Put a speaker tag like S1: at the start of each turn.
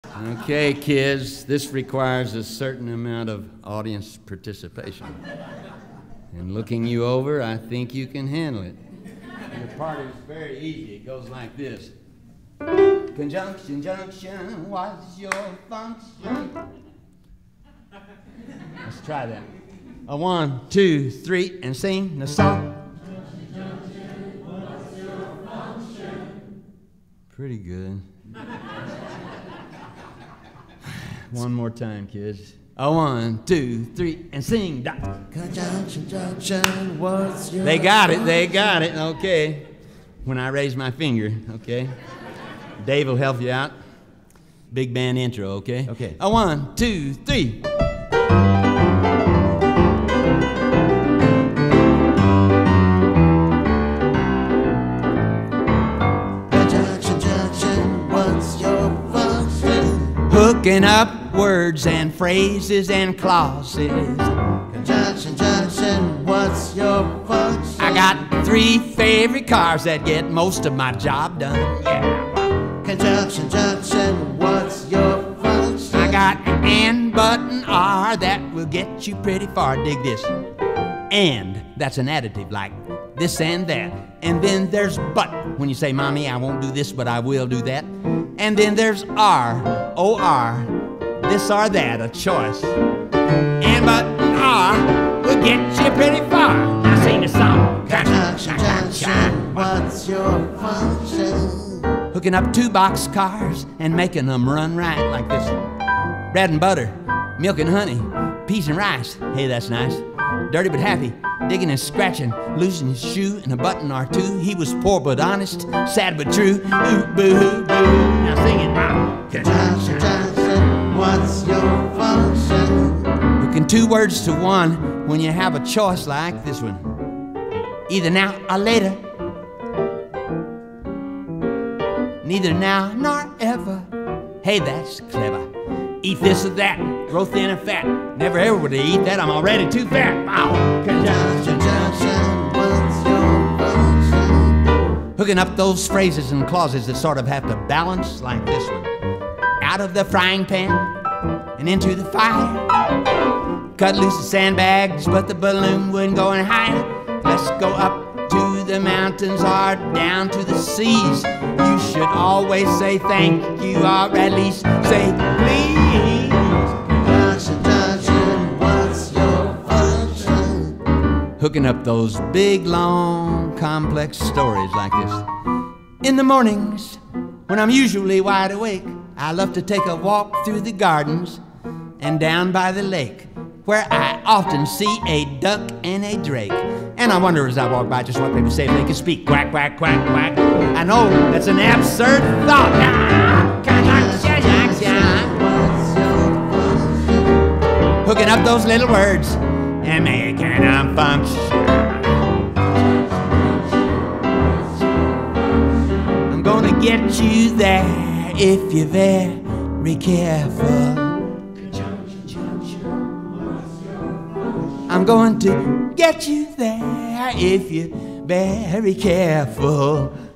S1: Okay, kids, this requires a certain amount of audience participation. And looking you over, I think you can handle it. Your part is very easy. It goes like this. Conjunction, junction, what's your function? Let's try that. A 1, 2, 3, and sing the song. Junction, what's your function? Pretty good. One more time, kids. A 1, 2, 3, and sing.
S2: Conjunction, junction, what's your...
S1: They got it. Okay. When I raise my finger, okay. Dave will help you out. Big band intro, okay?
S2: Okay.
S1: A 1, 2, 3.
S2: Conjunction, junction, what's your function?
S1: Hooking up words and phrases and clauses.
S2: Conjunction, junction, what's your function?
S1: I got 3 favorite cars that get most of my job done. Yeah.
S2: Conjunction, junction, what's your function?
S1: I got an and, but, and are that will get you pretty far. Dig this. And, that's an additive like this and that. And then there's but. When you say, Mommy, I won't do this, but I will do that. And then there's are, O-R, this or that, a choice. And, but, and are will get you pretty far. Now sing the song.
S2: Conjunction, junction, what's your function?
S1: Hooking up 2 boxcars and making them run right like this. Bread and butter, milk and honey, peas and rice. Hey, that's nice. Dirty but happy, digging and scratching, losing his shoe and a button or 2. He was poor but honest, sad but true. Ooh, boo, boo. Now sing it now.
S2: Conjunction, junction, what's your function?
S1: Hooking 2 words to one when you have a choice like this one. Either now or later. Neither now nor ever. Hey, that's clever. Eat this or that, grow thin and fat. Never ever would I eat that, I'm already too fat. Wow.
S2: Conjunction, junction, what's your function?
S1: Hooking up those phrases and clauses that sort of have to balance like this one. Out of the frying pan and into the fire. Cut loose the sandbags, but the balloon wouldn't go any higher. Let's go up to the mountains or down to the seas. You should always say thank you, or at least say please.
S2: Conjunction, junction, what's your function?
S1: Hooking up those big, long, complex stories like this. In the mornings, when I'm usually wide awake, I love to take a walk through the gardens and down by the lake, where I often see a duck and a drake. And I wonder as I walk by just what people say if they could speak. Quack, quack, quack, quack. I know that's an absurd thought. Hooking up those little words and making them function. I'm gonna get you there if you're very careful. I'm going to get you there if you're very careful.